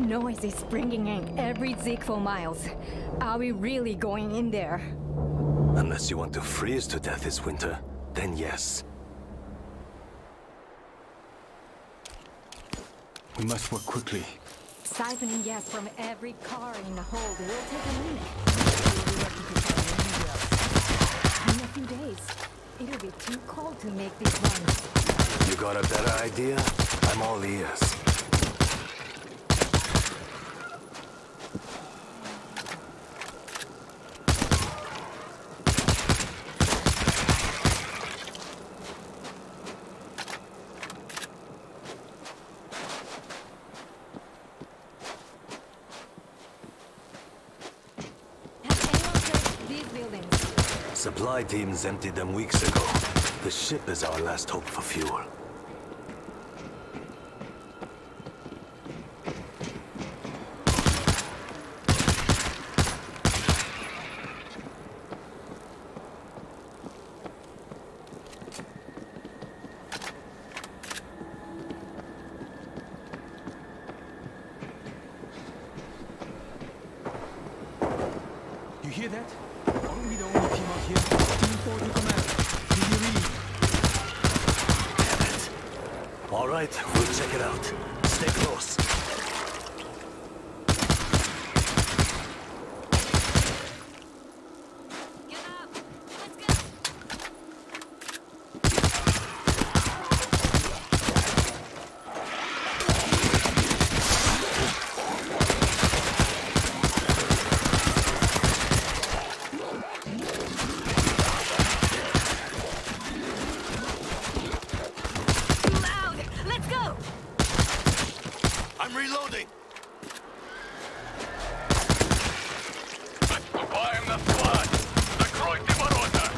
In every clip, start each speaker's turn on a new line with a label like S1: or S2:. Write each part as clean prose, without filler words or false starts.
S1: noise is bringing in every ZEKE for miles. Are we really going in there?
S2: Unless you want to freeze to death this winter, then yes.
S3: We must work quickly.
S1: Siphoning gas from every car in the hold will take a minute. In a few days, it'll be too cold to make these runs.
S2: You got a better idea? I'm all ears. Supply teams emptied them weeks ago. The ship is our last hope for fuel.
S3: You hear that? Aren't we the only team out here? Team 4 to command. Do you read?
S2: Damn it. All right, we'll check it out. Stay close. I'm reloading!
S4: Отступаем на склад! Закройте ворота!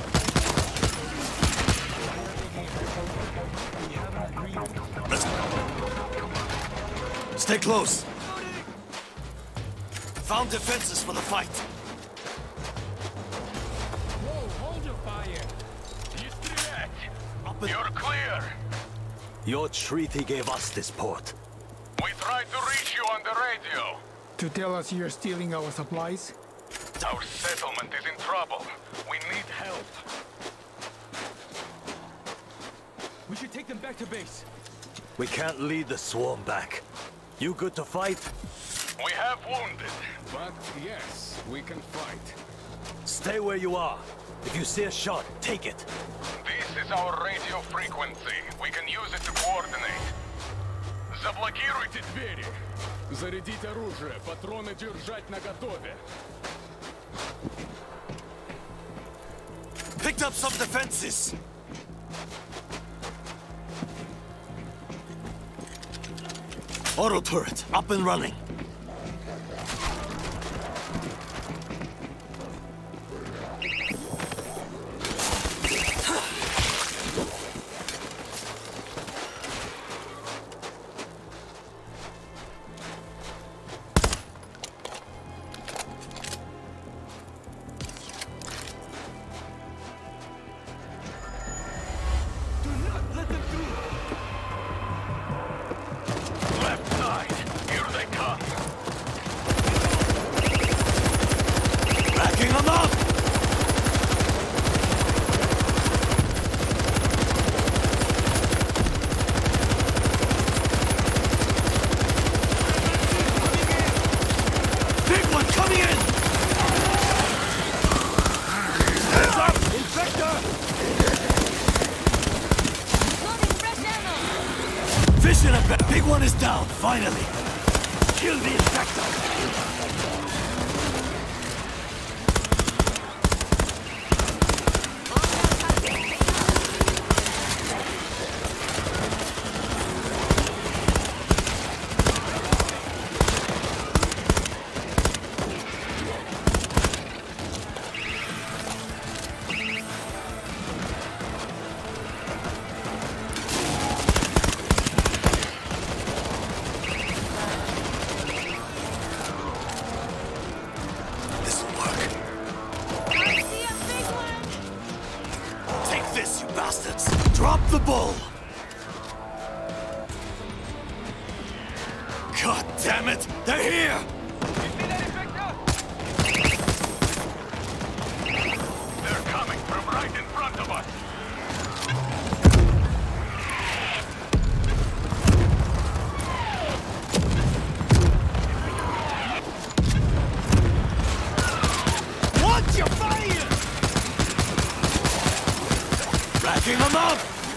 S2: Stay close! Found defenses for the fight!
S4: Whoa, hold your fire! Не стрелять! You're clear!
S2: Your treaty gave us this port.
S4: We tried to reach you on the radio.
S3: To tell us you're stealing our supplies?
S4: Our settlement is in trouble. We need help.
S3: We should take them back to base.
S2: We can't lead the swarm back. You good to fight?
S4: We have wounded.
S5: But yes, we can fight.
S2: Stay where you are. If you see a shot, take it.
S4: This is our radio frequency. We can use it to coordinate. Заблокируйте двери.
S5: Зарядить оружие, патроны держать наготове.
S2: Picked up some defenses. Auto turret, up and running. Big one is down, finally! Kill the infector! Drop the bull! Cut! Damn it! They're here!
S4: They're coming from right in front of us.
S2: Watch your fire! Racking them up!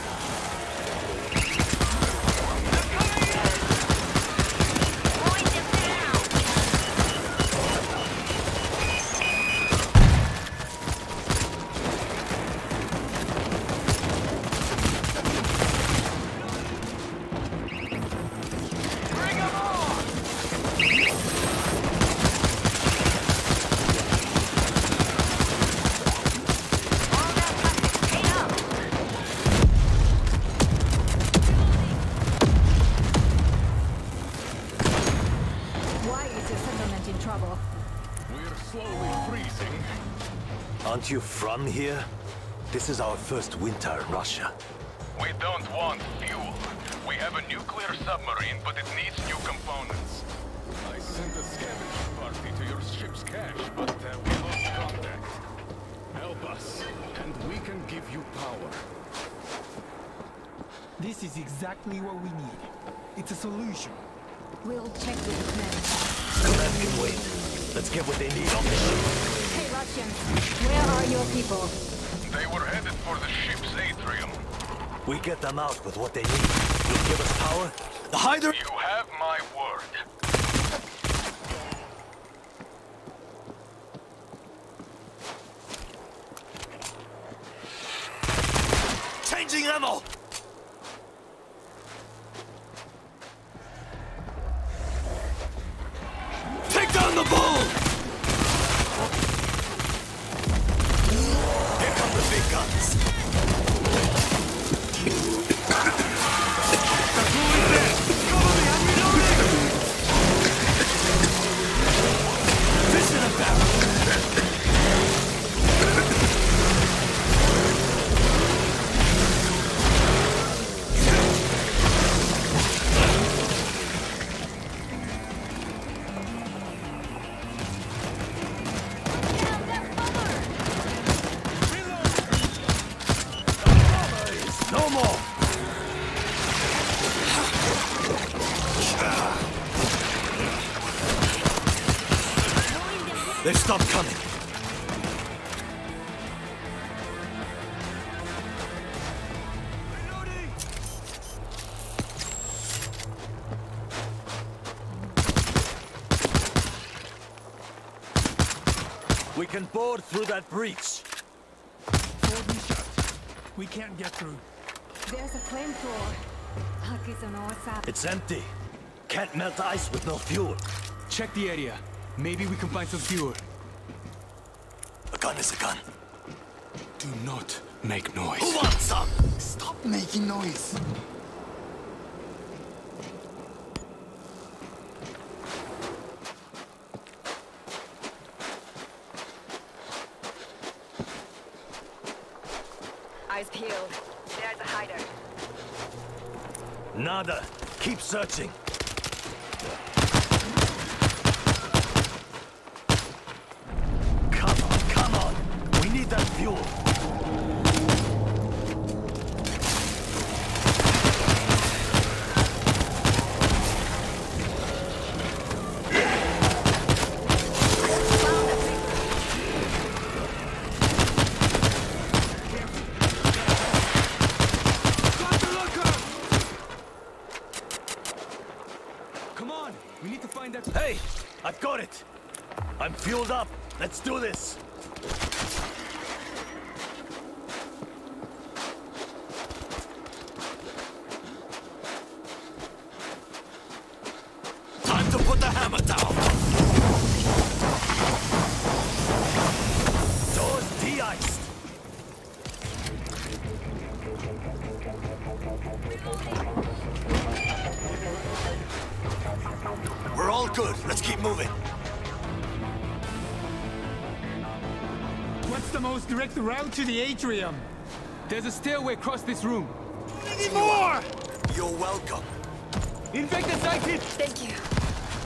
S2: Aren't you from here? This is our first winter in Russia.
S4: We don't want fuel. We have a nuclear submarine, but it needs new components.
S5: I sent a scavenging party to your ship's cache, but we lost contact. Help us, and we can give you power.
S3: This is exactly what we need. It's a solution.
S1: We'll check with the men.
S2: Command can wait. Let's get what they need on the ship.
S1: Hey, Russians, where are your people?
S4: They were headed for the ship's atrium.
S2: We get them out with what they need. You'll give us power? The hider?
S4: You have my word.
S2: Changing ammo! Take down the bull! Here come the big guns. Fish in a barrel. No more! They've stopped coming. We can board through that breach.
S3: Hold me shut. We can't get through.
S1: There's a flamethrower. Huck is on our side.
S2: It's empty. Can't melt ice with no fuel.
S3: Check the area. Maybe we can find some fuel.
S2: A gun is a gun.
S3: Do not make noise.
S2: Who wants some?
S3: Stop making noise.
S6: Eyes peeled. There's a hider.
S2: Nada. Keep searching. Come on. We need that fuel.
S3: Come on. We need to find that.
S2: Hey, I've got it. I'm fueled up. Let's do this. Time to put the hammer down. Doors de-iced. We're all good. Let's keep moving.
S3: What's the most direct route to the atrium? There's a stairway across this room.
S2: Any more? You're welcome.
S3: Infected sighted!
S6: Thank you.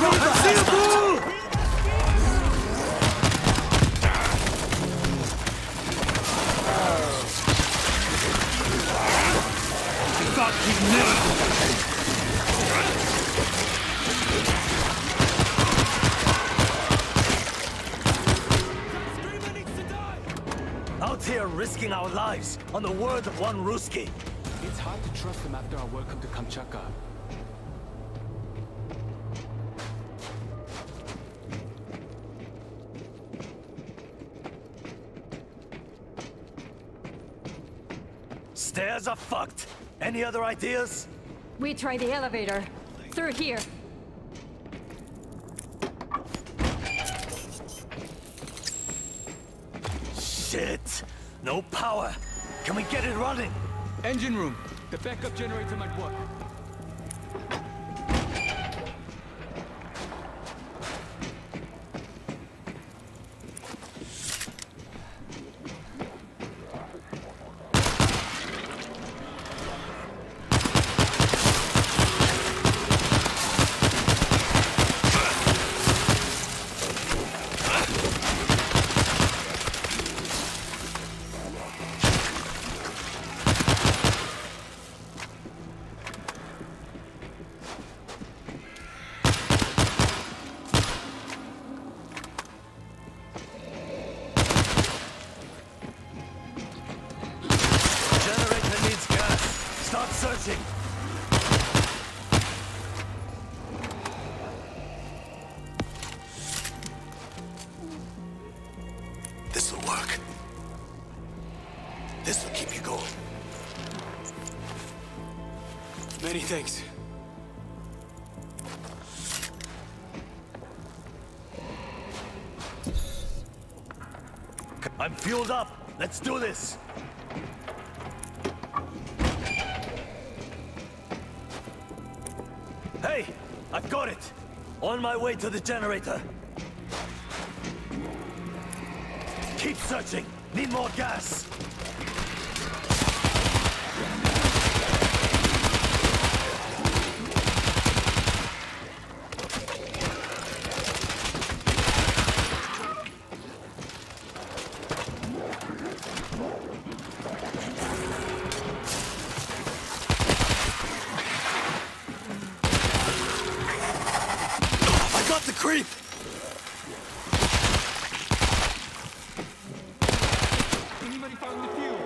S2: Out here risking our lives on the word of one Ruski.
S3: It's hard to trust them after our welcome to Kamchatka.
S2: Stairs are fucked. Any other ideas?
S1: We try the elevator. Through here.
S2: Shit! No power. Can we get it running?
S3: Engine room. The backup generator might work.
S2: Searching. This'll work. This'll keep you going.
S3: Many thanks.
S2: I'm fueled up. Let's do this. Hey, I've got it. On my way to the generator. Keep searching. Need more gas. Creep!
S3: Anybody found the fuel?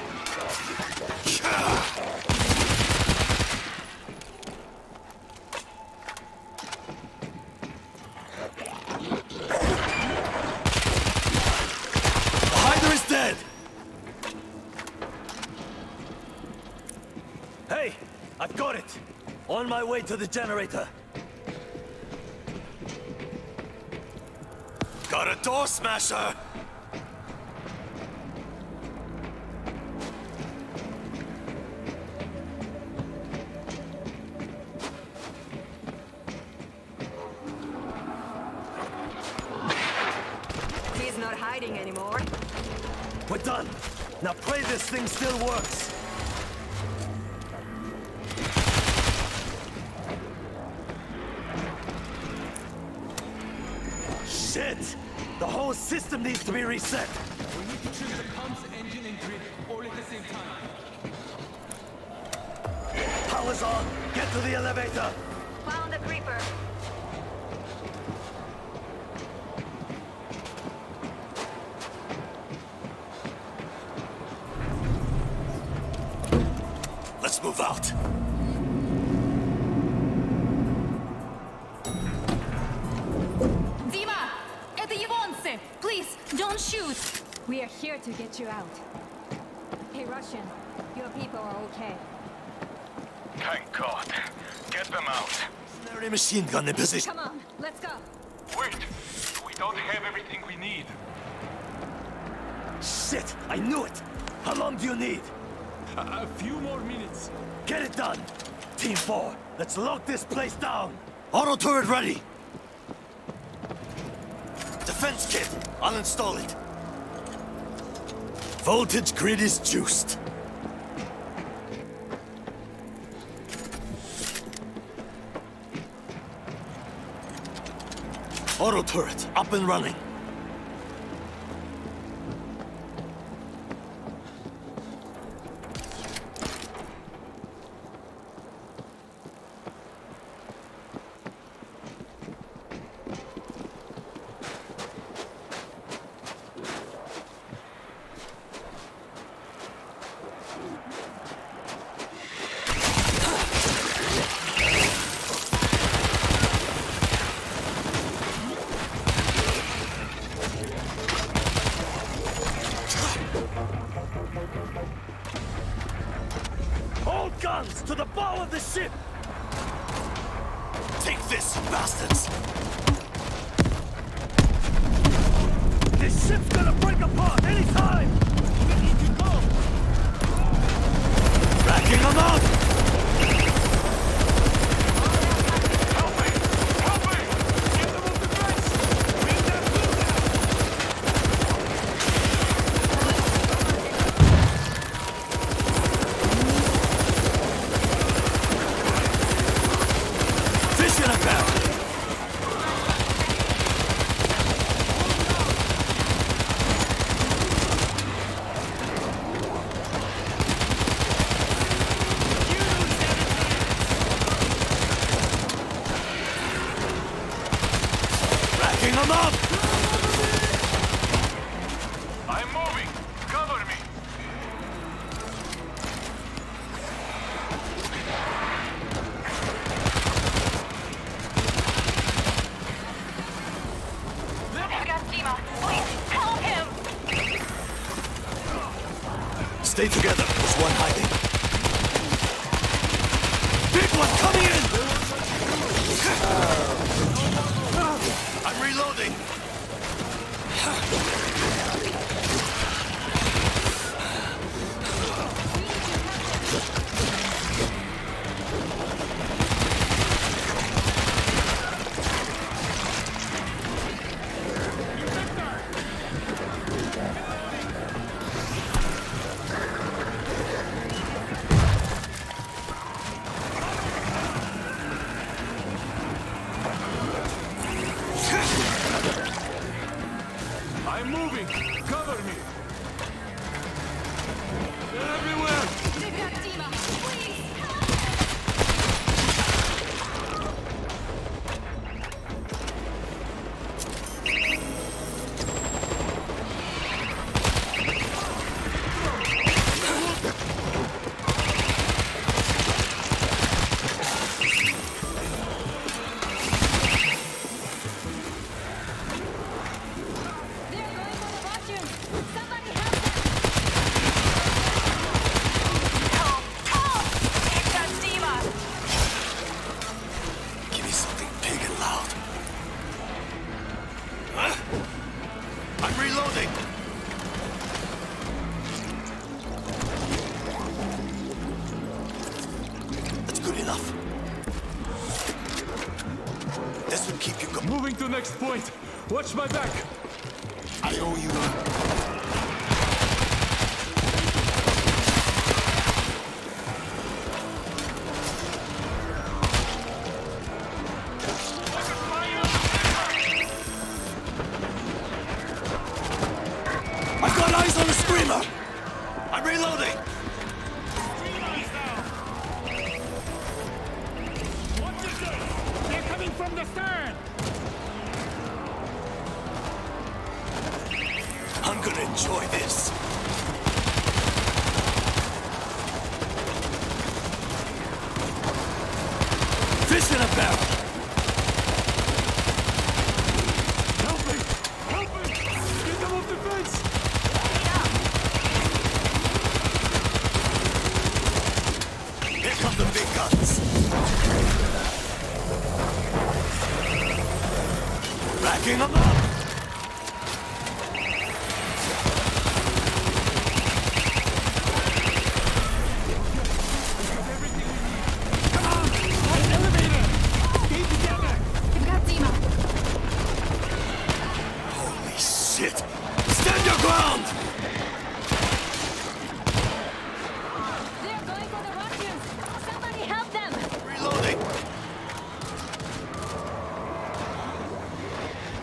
S2: The hider is dead! Hey, I've got it! On my way to the generator. Got a door smasher!
S6: He's not hiding anymore.
S2: We're done. Now pray this thing still works. Shit! The whole system needs to be reset.
S3: We need to trim the pumps, engine, and grid all at the same time.
S2: Power's on. Get to the elevator.
S6: Found the creeper.
S2: Let's move out.
S1: Please, don't shoot! We are here to get you out. Hey, Russian, your people are okay.
S4: Thank God. Get them out.
S2: Mercenary machine gun in position.
S1: Come on, let's go.
S4: Wait! We don't have everything we need.
S2: Shit! I knew it! How long do you need?
S3: A few more minutes.
S2: Get it done! Team 4, let's lock this place down! Auto turret ready! Defense kit! I'll install it. Voltage grid is juiced. Auto turret, up and running. All guns to the bow of the ship! Take this, bastards! This ship's gonna break apart any time! We need to go! Racking them up!
S4: Help me! Help me! Get them off the fence! We need that blue
S2: Fish in a barrel! Racking them up!
S4: I'm moving! Cover me!
S2: Stay together. There's one hiding. Big one coming in! I'm reloading.
S4: I'm moving! Cover me! They're everywhere!
S1: They're going for the Russians! Somebody help them!
S2: Give me something big and loud. Huh? I'm reloading. That's good enough. This will keep you going.
S4: Moving to next point! Watch my back!
S2: I owe you one. I've got eyes on the screamer! I'm reloading!
S4: They're coming from the stern!
S2: I'm gonna enjoy this. Fish in a barrel!
S4: Help me! Help me! Get them off the fence!
S2: Here come the big guns! Racking them up! Holy shit! Stand your ground!
S1: They're going for the Russians! Somebody help them!
S2: Reloading!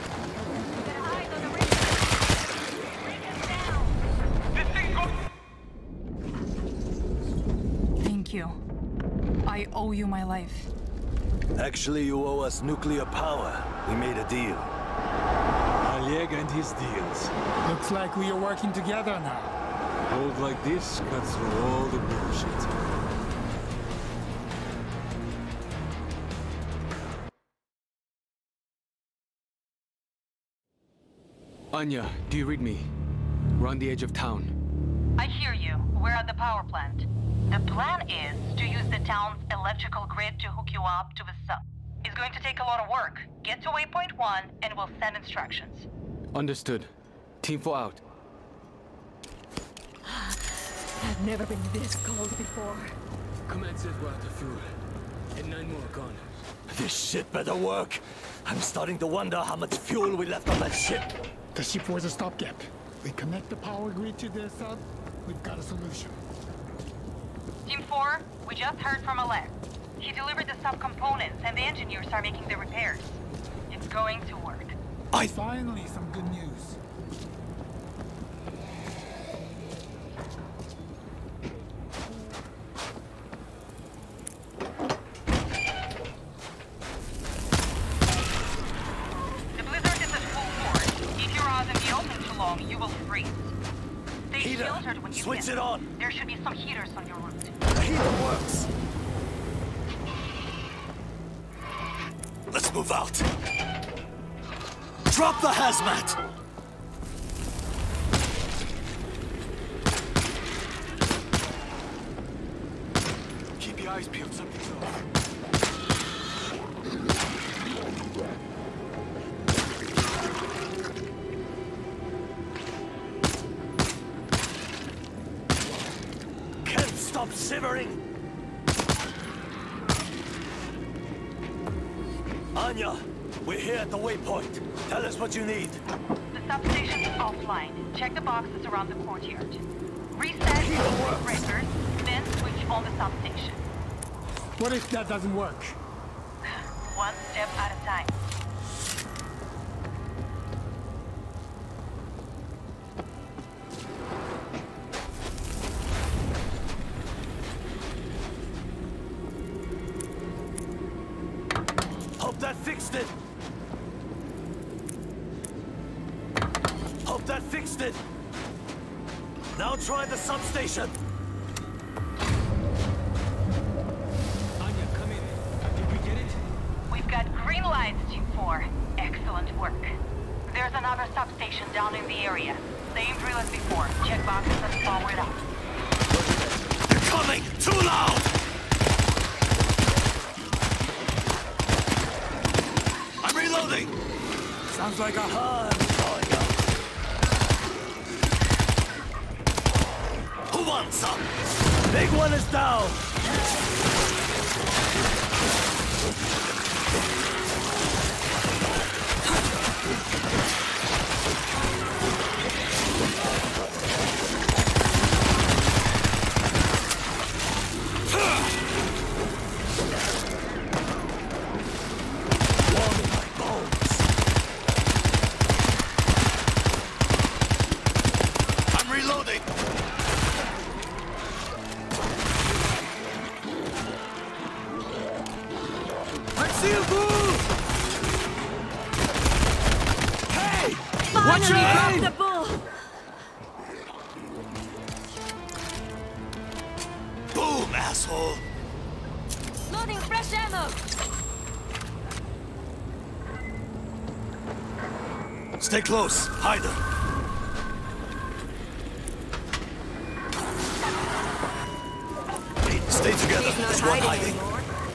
S1: I owe you my life.
S2: Actually, you owe us nuclear power. We made a deal.
S3: Oleg and his deals.
S7: Looks like we are working together now.
S3: Hold like this cuts through all the bullshit. Anya, do you read me? We're on the edge of town.
S8: I hear you. We're at the power plant. The plan is to use the town's electrical grid to hook you up to the sub. It's going to take a lot of work. Get to waypoint 1 and we'll send instructions.
S3: Understood. Team 4 out.
S1: I've never been this cold before.
S3: Command says we're out of fuel. And 9 more gone.
S2: This shit better work. I'm starting to wonder how much fuel we left on that ship.
S7: The ship was a stopgap. We connect the power grid to the sub, we've got a solution.
S8: Team 4, we just heard from Oleg. He delivered the subcomponents and the engineers are making the repairs. It's going to work.
S7: Finally, some good news.
S8: The blizzard is at full force. If you're out in the open too long, you will freeze. Stay
S2: Heater,
S8: sheltered when you
S2: switch
S8: can.
S2: it on.
S8: There should be some heaters on your route.
S2: The heater works. Let's move out. Drop the hazmat.
S3: Keep your eyes peeled, something's off.
S2: Can't stop shivering. Anya, we're here at the waypoint. Tell us what you need.
S8: The substation is offline. Check the boxes around the courtyard. Reset the breakers, then switch on the substation.
S7: What if that doesn't work?
S8: One step at a time.
S2: Hope that fixed it. Hope that fixed it. Now try the substation.
S3: Anya, come in. Did we get it?
S8: We've got green lights, Team 4. Excellent work. There's another substation down in the area. Same drill as before. Check boxes and power it up.
S2: They're coming! Too loud! I'm reloading! Sounds like a hunt going up. Who wants some? Big one is down! Warming my bones. I'm reloading. I see a move! Hey! Watch your aim!
S1: The bull!
S2: Boom, asshole!
S1: Loading fresh ammo!
S2: Stay close. Hide them. Stay together.
S6: He's not
S2: There's one
S6: hiding
S2: hiding.
S6: anymore.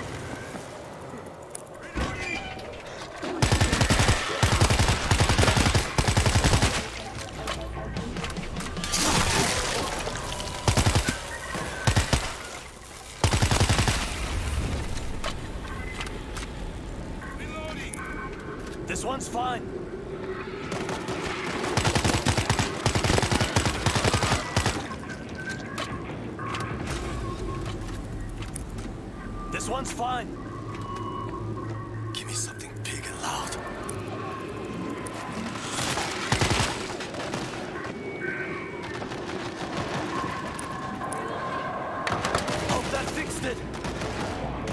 S2: This one's fine. This one's fine. Give me something big and loud. Hope that fixed it.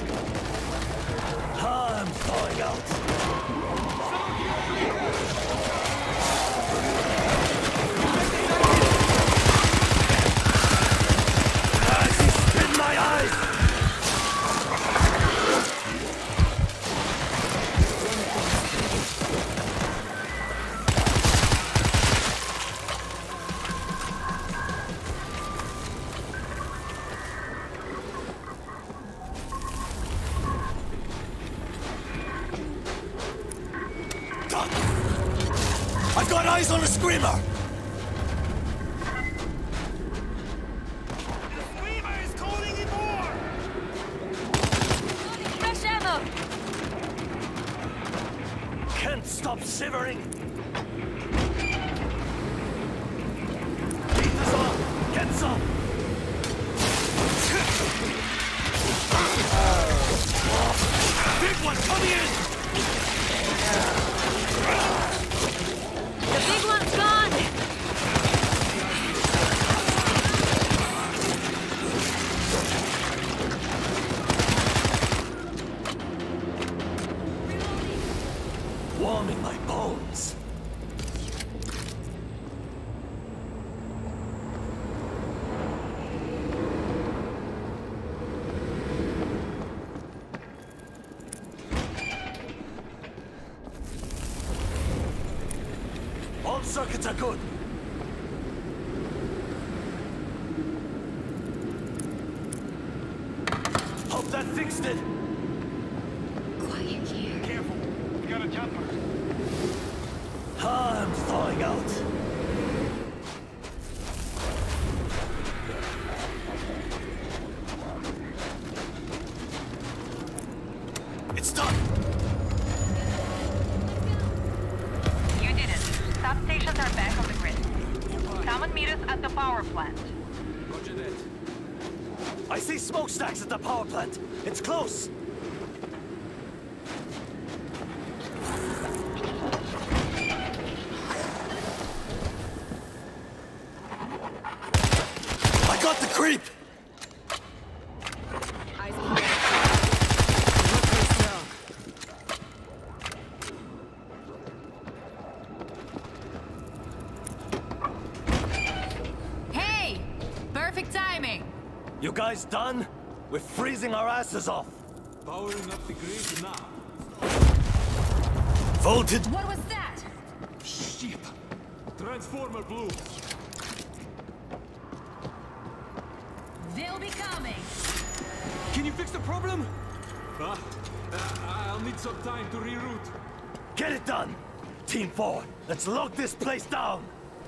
S2: I've got eyes on a screamer!
S5: The screamer is calling in more!
S6: Fresh ammo!
S2: Can't stop shivering! Beat us on! Get some! Big one coming in!
S6: The big one's gone!
S2: Warming my bones. All circuits are good. Hope that fixed it.
S6: Quiet here.
S5: Careful, we got a jumper.
S2: I'm thawing out. It's done.
S8: You did it. Substations are back on the grid. Come and meet us at the power plant.
S5: Roger that.
S2: I see smokestacks at the power plant. It's close. I got the creep.
S6: Eyes
S1: Hey! Perfect timing!
S2: You guys done? We're freezing our asses off.
S5: Powering up the grid now.
S2: Voltage.
S1: What was that?
S5: Shit! Transformer blew.
S1: They'll be coming!
S5: Can you fix the problem? I'll need some time to reroute.
S2: Get it done. Team 4, let's lock this place down.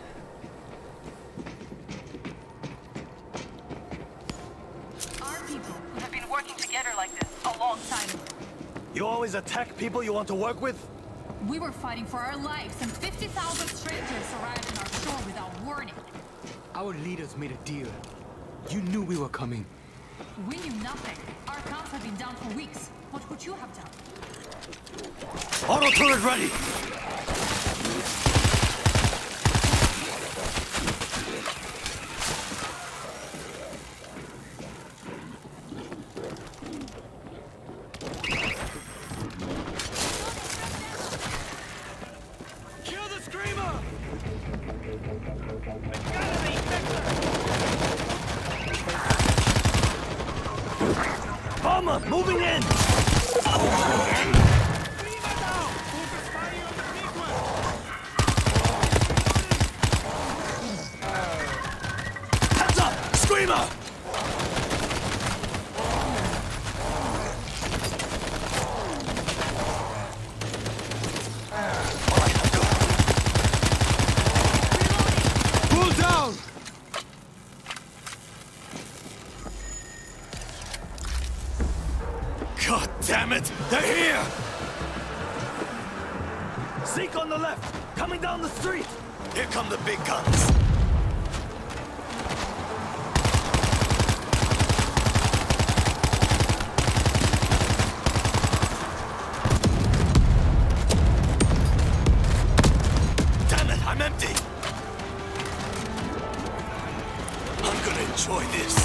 S8: Our people have been working together like this a long time.
S2: You always attack people you want to work with?
S1: We were fighting for our lives, and 50,000 strangers arrived on our shore without warning.
S3: Our leaders made a deal. You knew we were coming.
S1: We knew nothing. Our accounts have been down for weeks. What would you have done?
S2: Auto turret ready.
S5: Kill the screamer!
S2: Bomber moving in. Heads up! Screamer!
S3: Pull down!
S2: God damn it! They're here! Zeke on the left! Coming down the street! Here come the big guns! Damn it, I'm empty! I'm gonna enjoy this.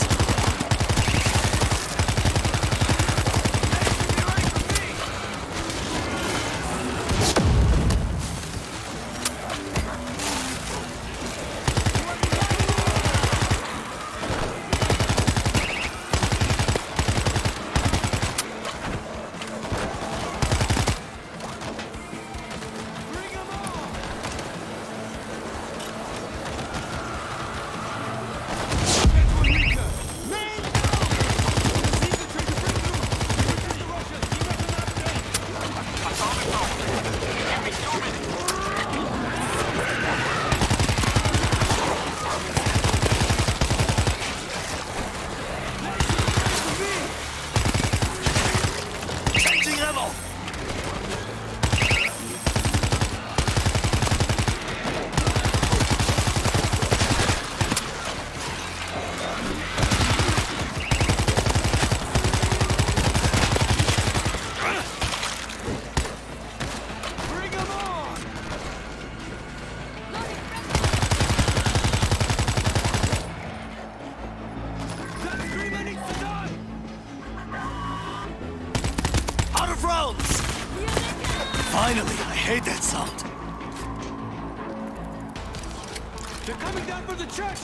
S2: that sound?
S3: They're coming down for the church!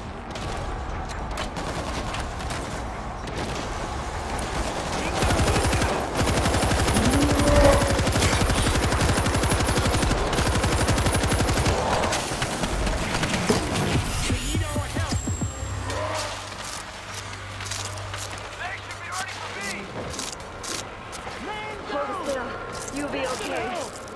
S6: You'll be okay.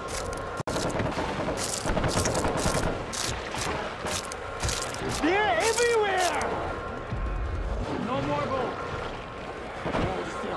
S7: They're everywhere! No more boat. Hold still.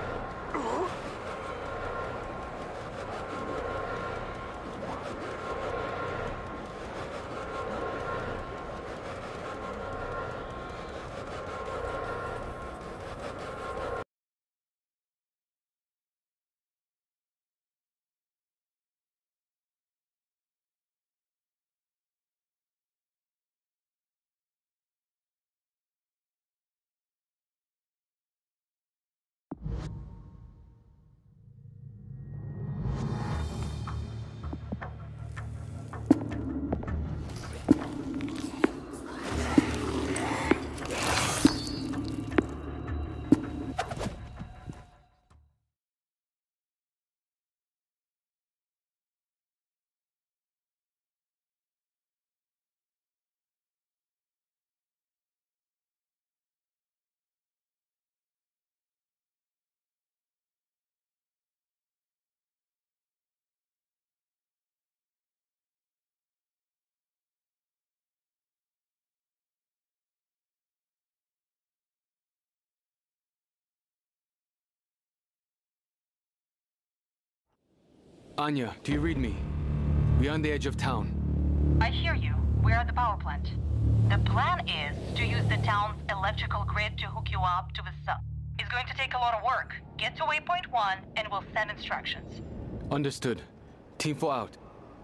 S3: Anya, do you read me? We're on the edge of town.
S8: I hear you. We're at the power plant. The plan is to use the town's electrical grid to hook you up to the sub. It's going to take a lot of work. Get to waypoint 1 and we'll send instructions.
S3: Understood. Team 4 out.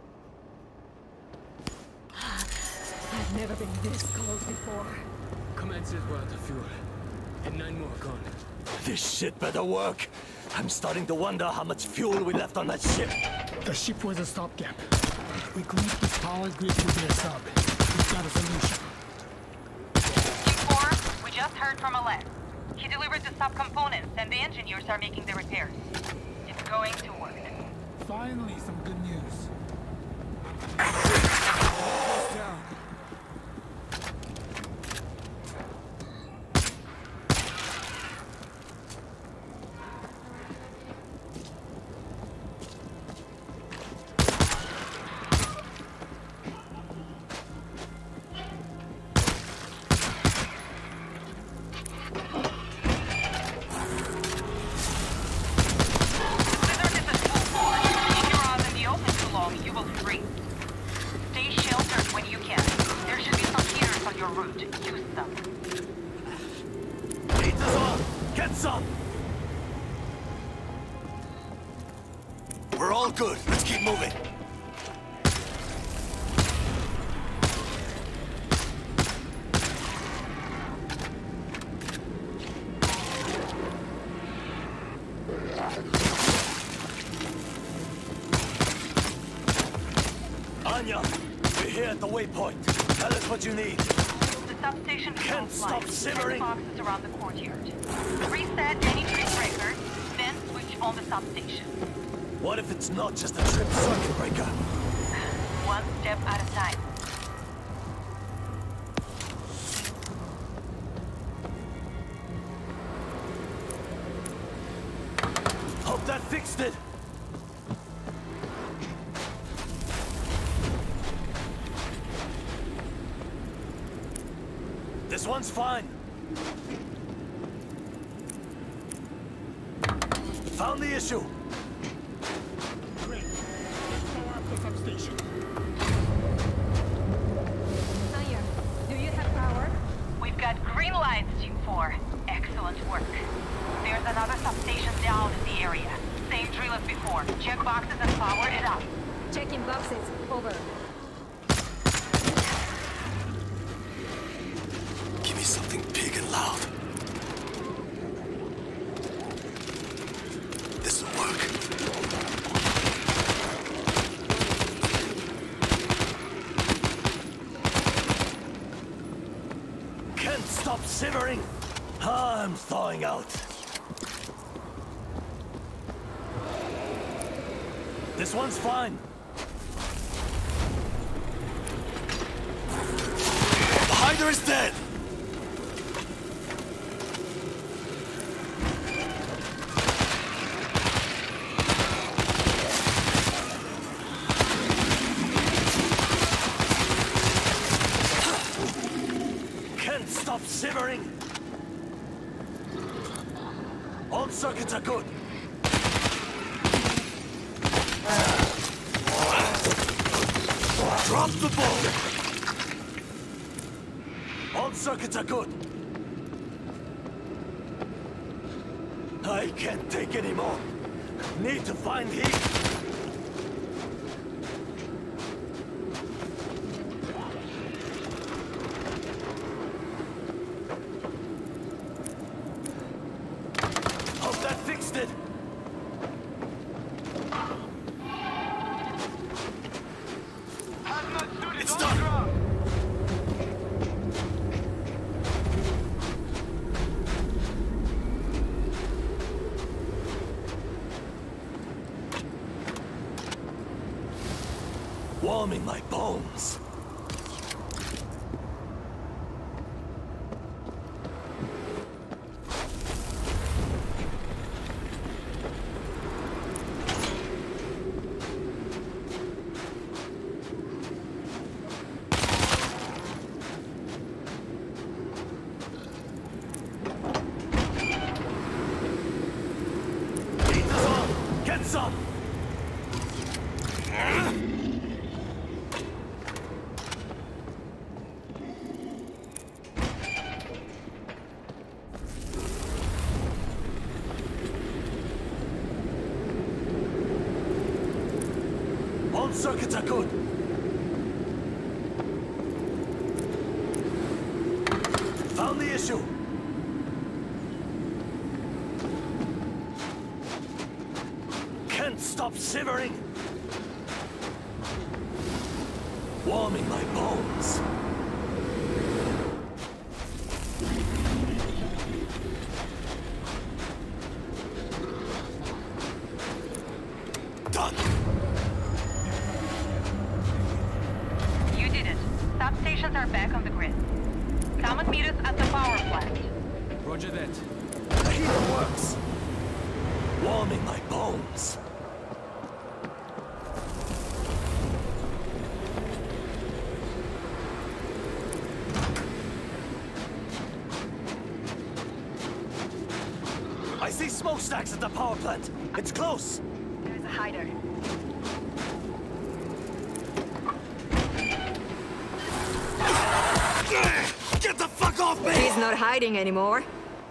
S1: I've never been this close before.
S3: Command says we're out of fuel. And 9 more gone.
S2: This shit better work. I'm starting to wonder how much fuel we left on that ship.
S7: The ship was a stopgap. We connect this power grid to their sub. We've got a solution.
S8: Team 4, we just heard from Alex. He delivered the sub-components and the engineers are making the repairs. It's going to work.
S7: Finally, some good news.
S3: Down.
S2: We're all good. Let's keep moving. Anya, we're here at the waypoint. Tell us what you need.
S8: The substation
S2: Can't stop simmering.
S8: boxes around the courtyard. Reset any trip breakers, then switch on the substation.
S2: What if it's not just a trip circuit breaker?
S8: One step at a time.
S2: Hope that fixed it. This one's fine. Found the issue.
S7: Great. Let's power up the substation.
S1: Sire, do you have power?
S8: We've got green lights, Team 4. Excellent work. There's another substation down in the area. Same drill as before. Check boxes and power it up.
S1: Checking boxes. Over.
S2: Give me something big and loud. This'll work. Can't stop shivering. I'm thawing out. This one's fine. The hider is dead. Can't stop shivering. All circuits are good. Drop the ball! All circuits are good. I can't take any more. Need to find heat. Hope that fixed it. It's done! Warming my bones. Get some! All circuits are good. Found the issue. Can't stop shivering. Warming my bones. Done.
S8: You did it. Substations are back on the grid. Come and meet us at the power plant.
S3: Roger that.
S2: The heater works. Warming my bones. I see smokestacks at the power plant. It's close.
S6: There's a hider.
S2: Get the fuck off me!
S6: He's not hiding anymore.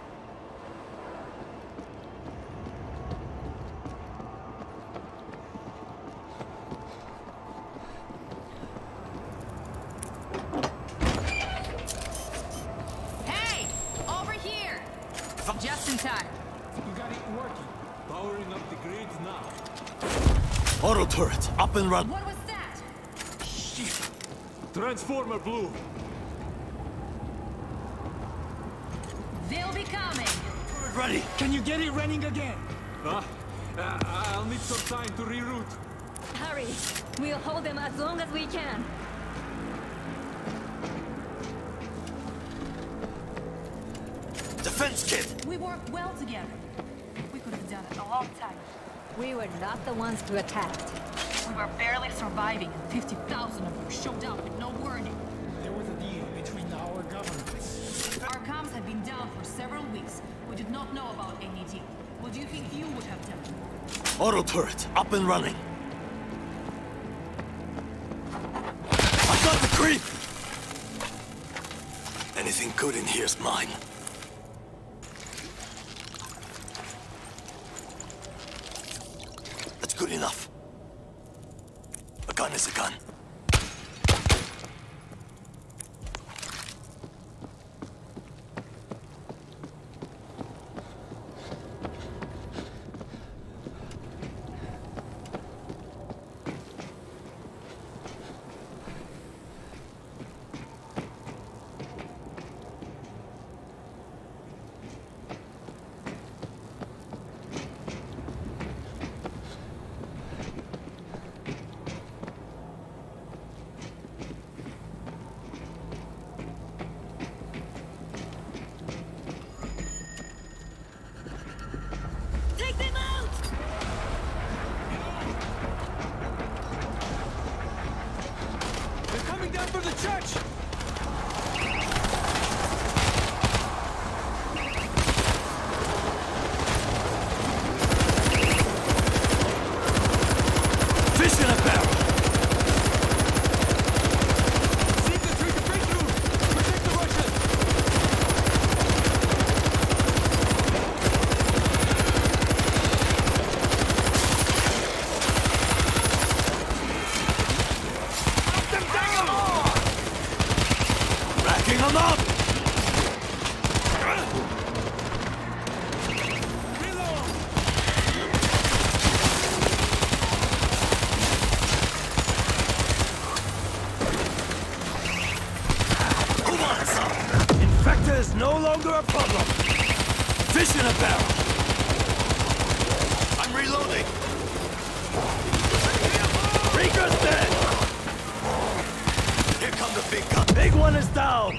S1: Hey! Over here! Just in time.
S3: You got it working. Powering up the grid now.
S2: Auto turret, up and run.
S1: What was that?
S3: Shit. Transformer blue.
S1: They'll be coming.
S2: Turret ready.
S7: Can you get it running again?
S3: I'll need some time to reroute.
S1: Hurry. We'll hold them as long as we can.
S2: Defense kit.
S1: We worked well together. We could have done it a long time. We were not the ones who attacked.
S8: We were barely surviving, and 50,000 of you showed up with no warning.
S7: There was a deal between our governments.
S1: Our comms had been down for several weeks. We did not know about any deal. What do you think you would have done?
S2: Auto turret, up and running. I got the creep! Anything good in here's mine. That's good enough. A gun is a gun.
S3: down from the church!
S2: Fish in a barrel!
S3: Seek the tree to break through! Protect the Russians!
S2: Racking them up! Who wants some? Infector is no longer a problem. Fish in a barrel. I'm reloading. Reeker's dead. Here come the big gun. Big one is down.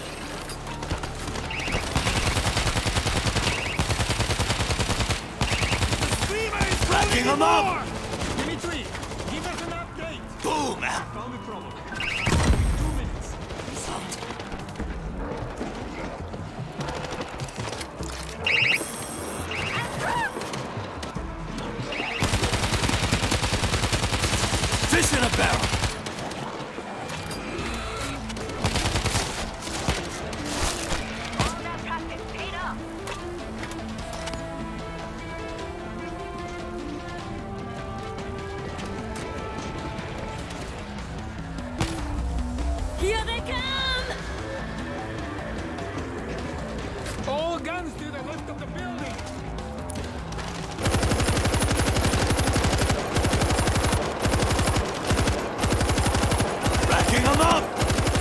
S2: Racking them up.
S7: Dimitri, give us an update.
S2: Boom.
S3: Found the problem. 2 minutes.
S2: Fish in a barrel.
S8: All that practice paid off.
S1: Here they come!
S3: All guns to the left of the building!
S2: Racking them up.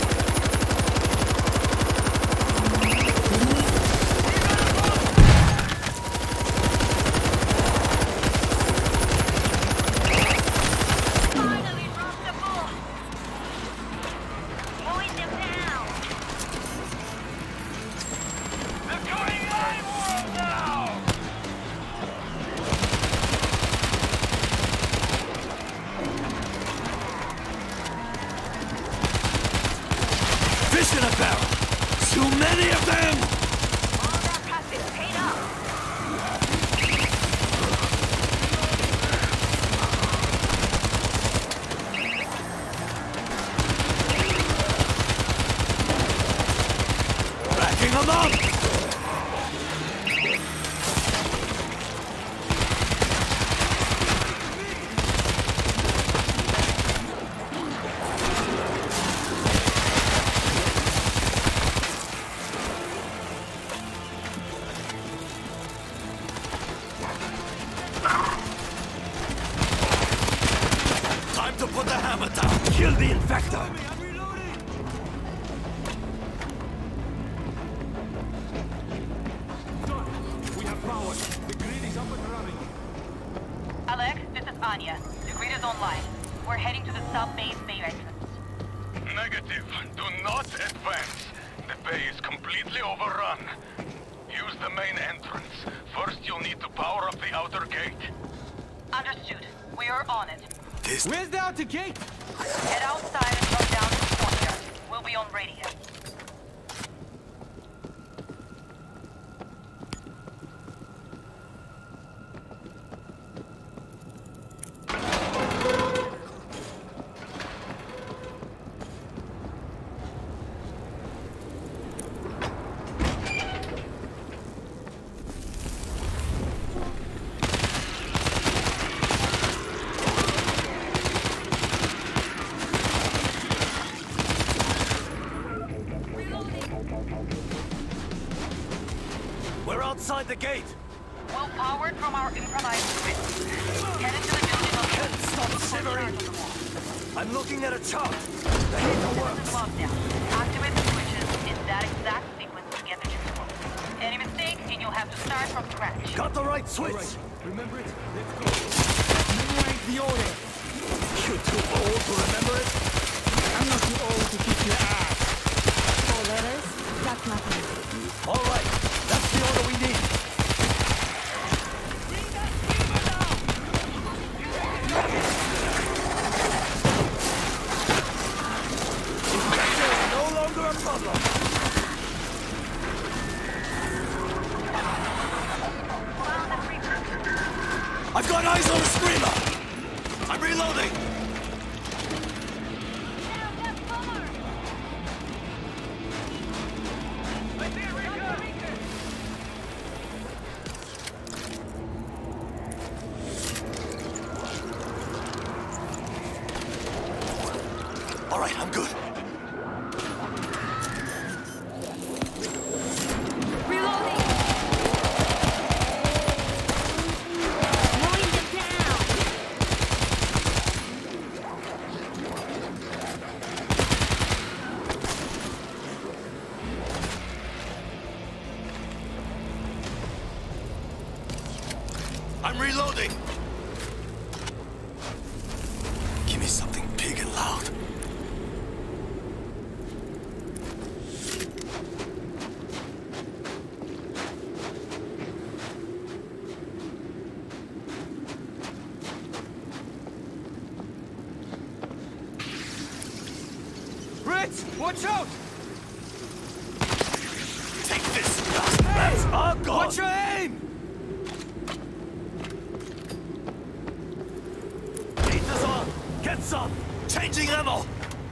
S8: Finally dropped the bull. Mowing them down. They're going live now.
S2: Fish in a barrel. Too many of them.
S8: All that practice paid off.
S2: Racking them up. Time to put the hammer down. Kill the infector.
S3: I'm reloading! Done. We have power. The grid is up and running.
S8: Alec, this is Anya. The grid is online. We're heading to the sub-base bay entrance.
S4: Negative. Do not advance. The bay is completely overrun. Use the main entrance. First, you'll need to power up the outer gate.
S8: Understood. We are on it.
S3: Where's the outer gate?
S8: Head outside and come down to the courtyard. We'll be on radio.
S2: We're outside the gate.
S8: We'll power it from our improvised grid. Head into the building on
S2: Can't stop shivering. I'm looking at a chart. The heater works.
S8: lockdown. Activate the switches in that exact sequence to get the chips rolling. Any mistake, and you'll have to start from scratch.
S2: Got the right switch.
S3: All right. Remember it? Let's go.
S7: Memorize the order.
S2: You're too old to remember it.
S7: I'm not too old to kick your ass.
S1: 4 letters? That's nothing.
S2: All right. That's the order we need. problem. I've got eyes on a screamer! I'm reloading! Alright, I'm good. I'm reloading! Give me something big and loud.
S3: Ritz, watch out!
S2: Take this, that's our god!
S3: Watch your aim!
S2: Heaters on! Get some! Changing ammo!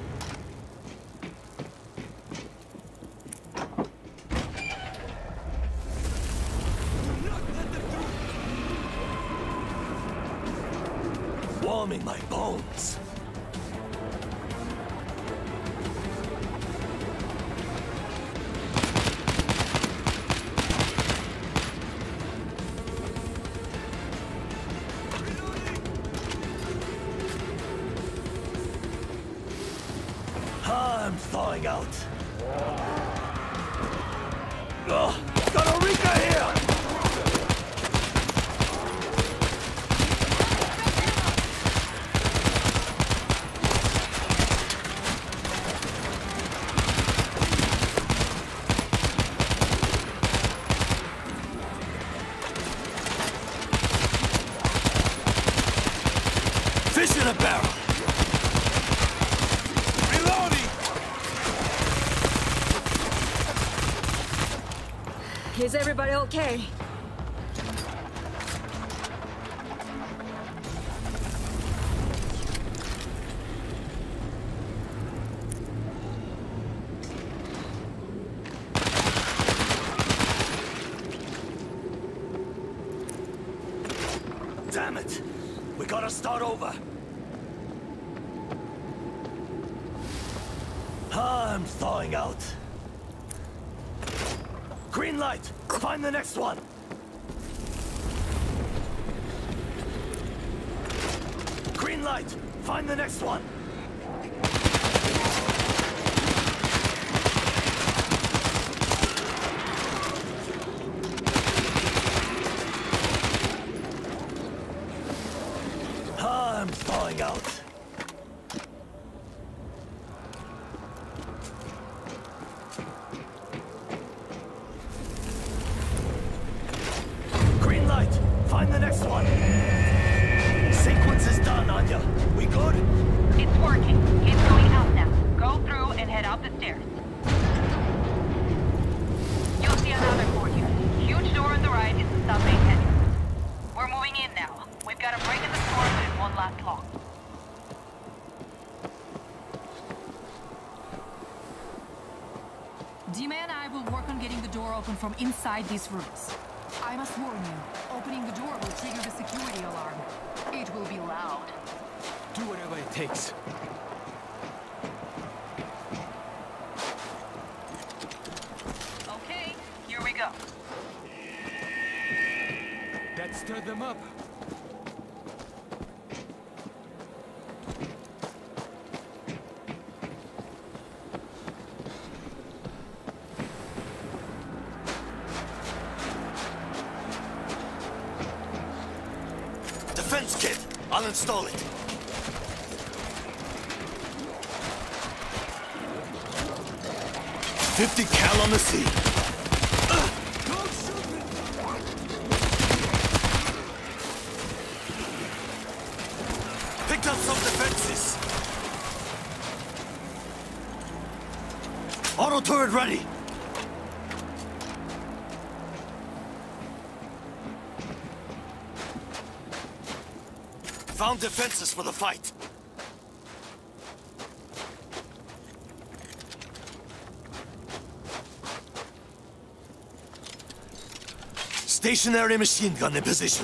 S2: Warming my bones. I'm thawing out. Ugh, got a Rika here! Fish in a barrel!
S6: Is everybody okay?
S2: Damn it! We gotta start over. I'm thawing out. Green light! Find the next one! Green light! Find the next one! I'm thawing out. Find the next one. Sequence is done, Anya. We good?
S8: It's working. It's going out now. Go through and head up the stairs. You'll see another port here. Huge door on the right is the sub main entrance. We're moving in now. We've got a break in the storm, but it won't last long.
S9: Dima and I will work on getting the door open from inside these rooms. I must warn you, opening the door will trigger the security alarm. It will be loud.
S3: Do whatever it takes.
S8: Okay, here we go.
S3: That stirred them up.
S2: Defense kit. I'll install it. .50 cal on the seat. Picked up some defenses. Auto turret ready! Found defenses for the fight. Stationary machine gun in position.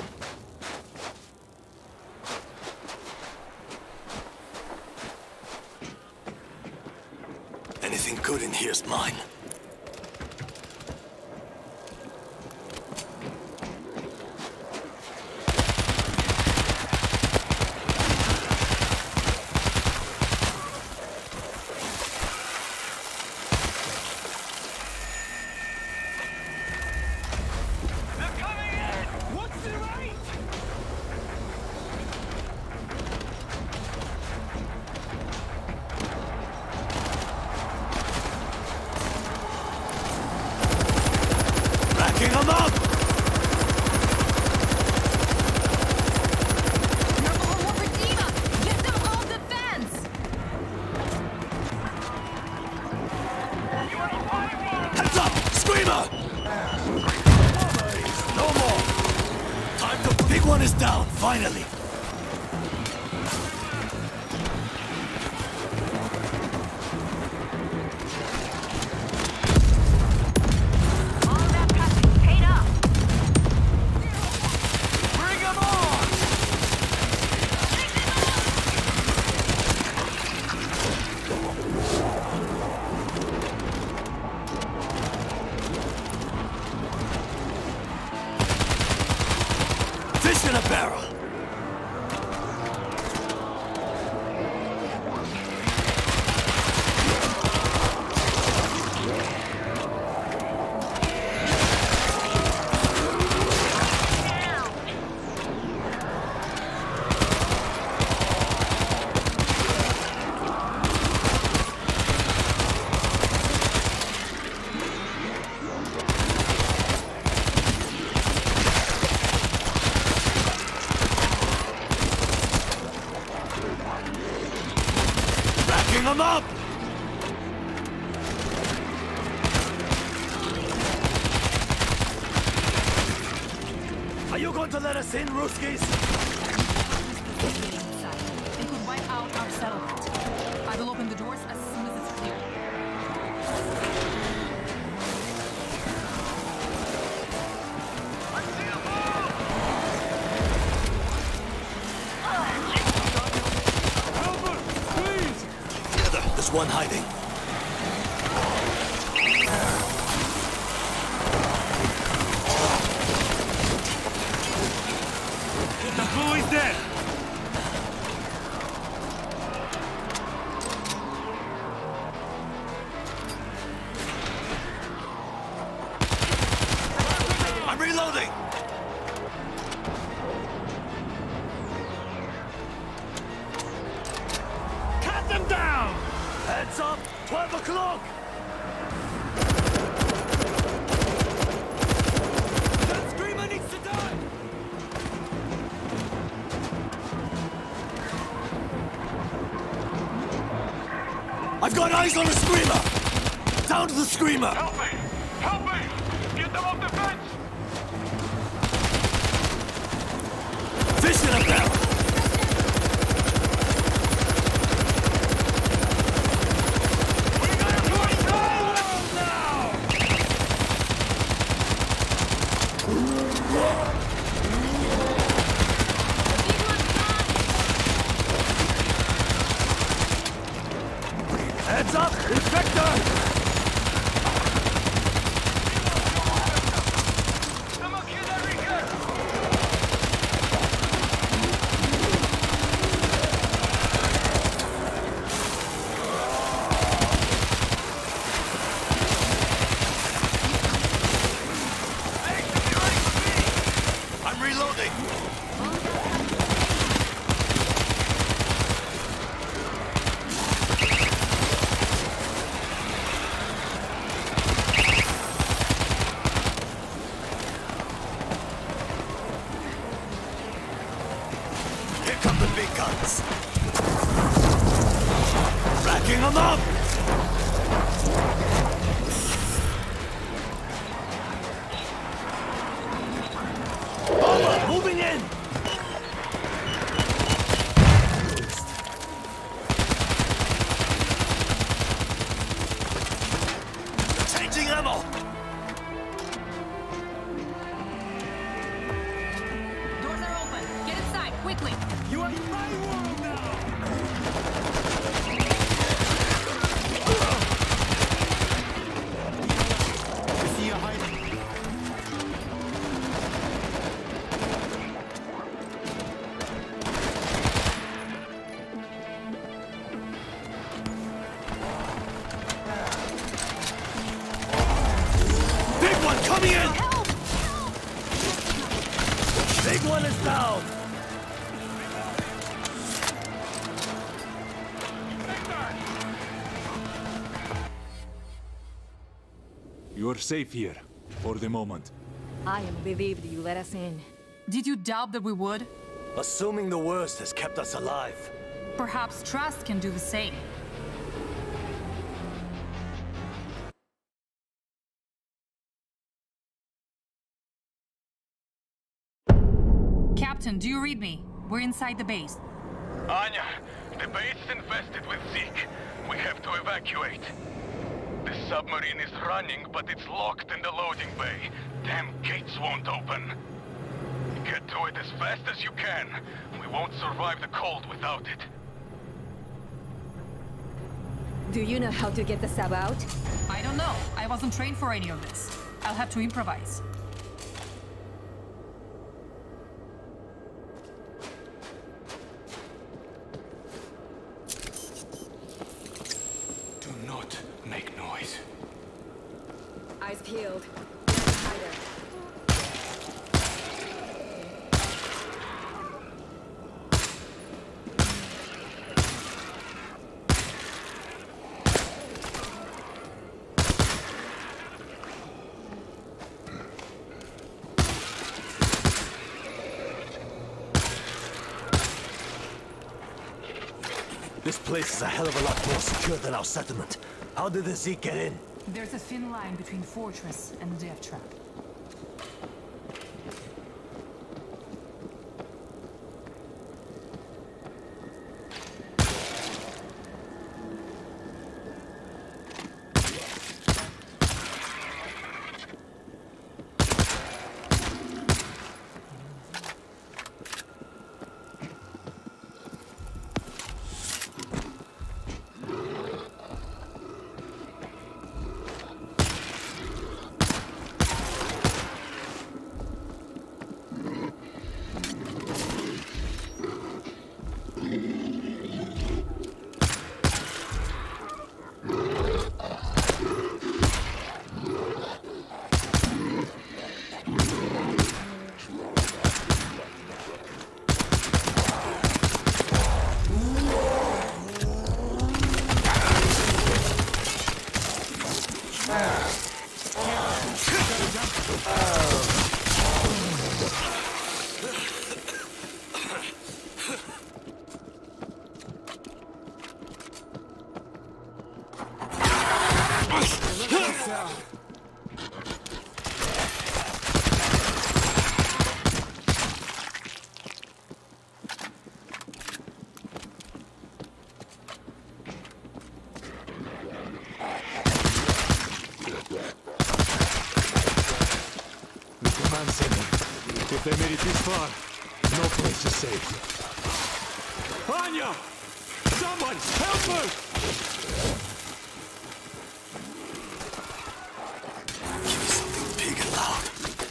S2: Anything good in here's mine. Backing them up!
S9: Get them off the fence!
S2: Heads up! Screamer! No more! Time to... Big one is down, finally!
S8: All that practice paid off.
S2: Bring them on! Fish in a barrel! Backing them up! Are you going to let us in, Ruskies?
S9: They could wipe out our settlement. I will open the doors as soon as it's clear.
S2: Together, there's one hiding.
S5: The bully's dead!
S2: I'm reloading!
S5: Cut them down!
S2: Heads up! 12 o'clock!
S3: That screamer needs to die!
S2: I've got eyes on a screamer! Down to the screamer!
S4: Help me! Help me! Get them off the fence!
S2: Fish in a barrel! Heads up! Inspector! I'm reloading! down!
S3: You're safe here, for the moment.
S6: I am relieved you let us in.
S9: Did you doubt that we would?
S2: Assuming the worst has kept us alive.
S9: Perhaps trust can do the same. Captain, do you read me? We're inside the base.
S4: Anya, the base is infested with ZEKE. We have to evacuate. The submarine is running, but it's locked in the loading bay. Damn gates won't open. Get to it as fast as you can. We won't survive the cold without it.
S1: Do you know how to get the sub out?
S9: I don't know. I wasn't trained for any of this. I'll have to improvise.
S5: Do not make noise.
S1: Eyes peeled. There's a hider.
S2: This place is a hell of a lot more secure than our settlement. How did the ZEKE get in?
S9: There's a thin line between fortress and death trap.
S3: If they made it this far, no place is safe. Anya! Someone, help her!
S2: Give me something big and loud.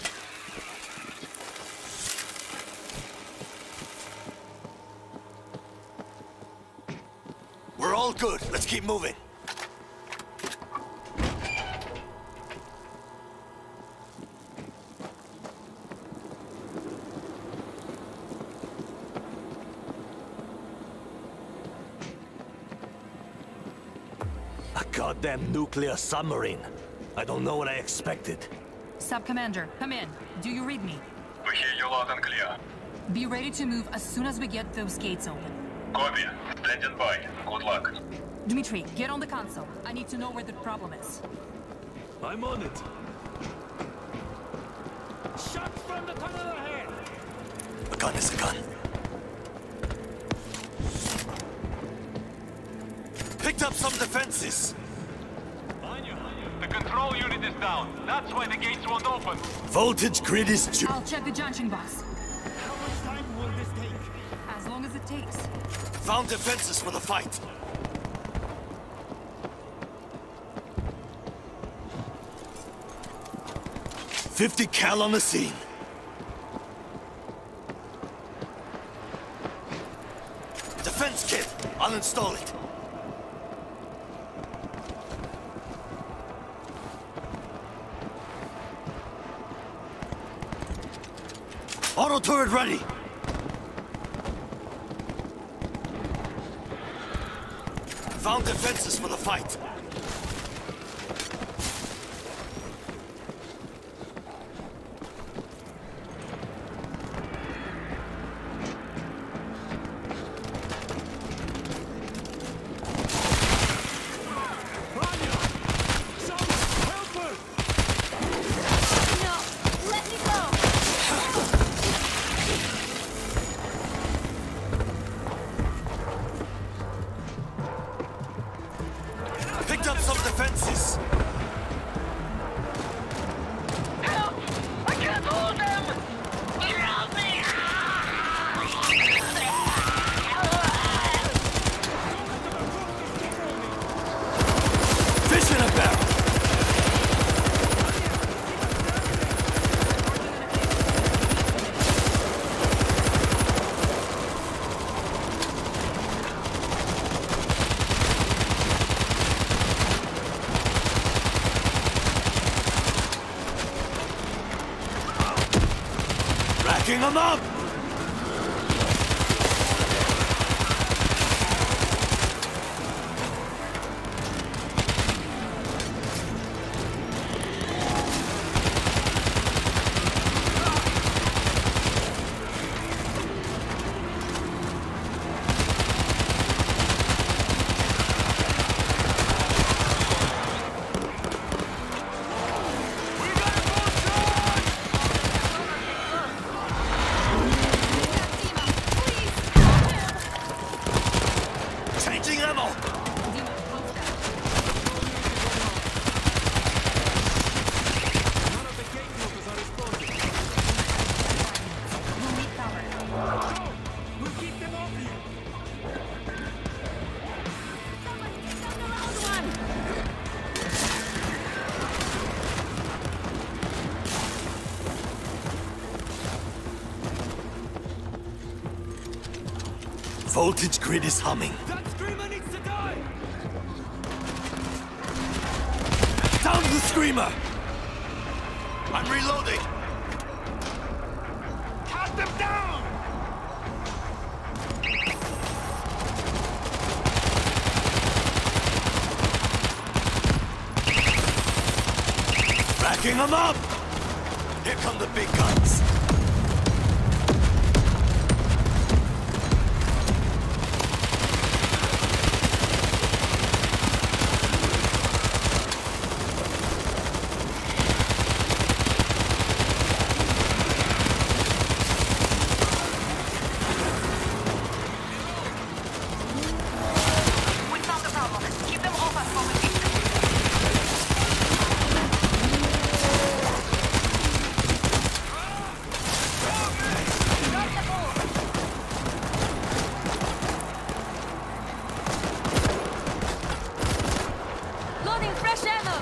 S2: We're all good. Let's keep moving. Goddamn nuclear submarine. I don't know what I expected.
S9: Sub-Commander, come in. Do you read me?
S4: We hear you loud and clear.
S9: Be ready to move as soon as we get those gates open.
S4: Copy. Standing by. Good luck.
S9: Dmitri, get on the console. I need to know where the problem is.
S3: I'm on it.
S7: Shots from the tunnel ahead!
S2: A gun is a gun. Picked up some defenses.
S4: The control unit is down. That's why the gates won't open.
S2: Voltage grid is
S9: I'll check the junction box.
S7: How much time will this take?
S9: As long as it takes.
S2: found defenses for the fight. .50 cal on the scene. Defense kit. I'll install it. Auto turret ready. Found defenses for the fight. Picked up some defenses.
S8: Help! I can't hold them! Help me!
S2: Fish in a barrel. Racking them up! Changing ammo! Voltage grid is humming.
S3: That screamer needs to die!
S2: Down the screamer! I'm reloading!
S3: Cut them down!
S2: Backing them up! Here come the big guns!
S8: We found the problem. Keep them off us while we fix it.
S1: Loading fresh ammo!